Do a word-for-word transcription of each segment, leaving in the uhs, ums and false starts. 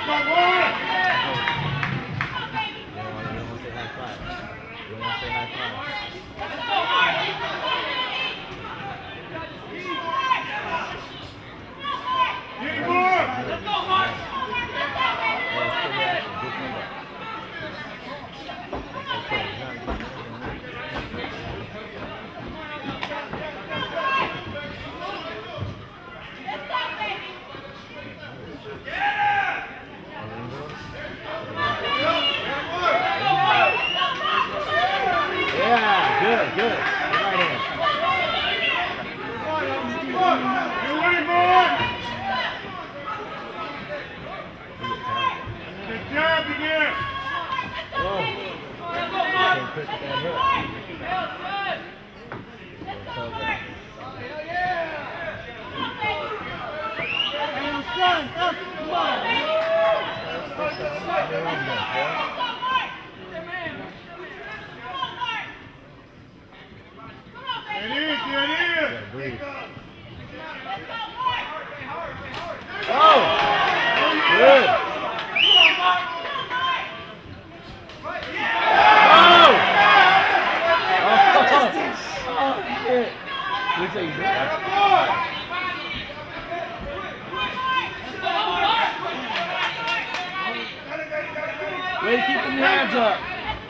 Way to keep them hands up.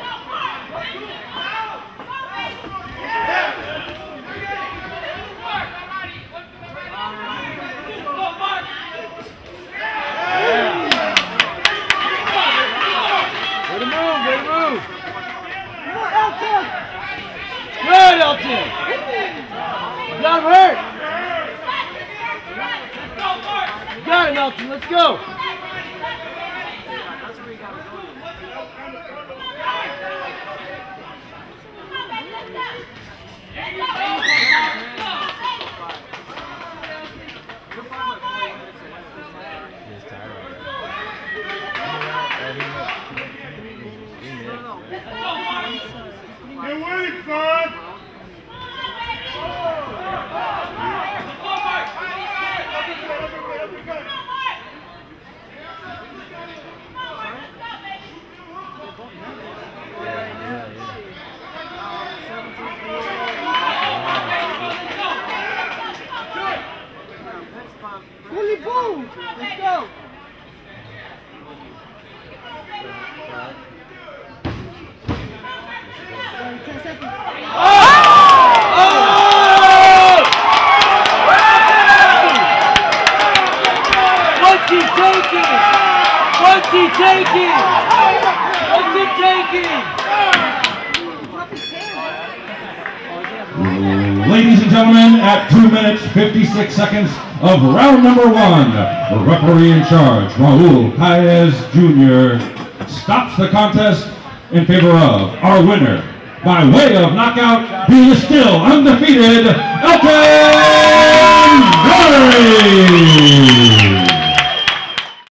Way to move, way to move. Good, Elton. You got him hurt. You got him, Elton. Let's go. You're winning, son! Bully boom! Let's go! What's he taking? What's he taking? What's he taking? Ladies and gentlemen, at two minutes fifty-six seconds of round number one, the referee in charge, Raul Paez Junior, stops the contest in favor of our winner by way of knockout, being still undefeated, Elton Valerie.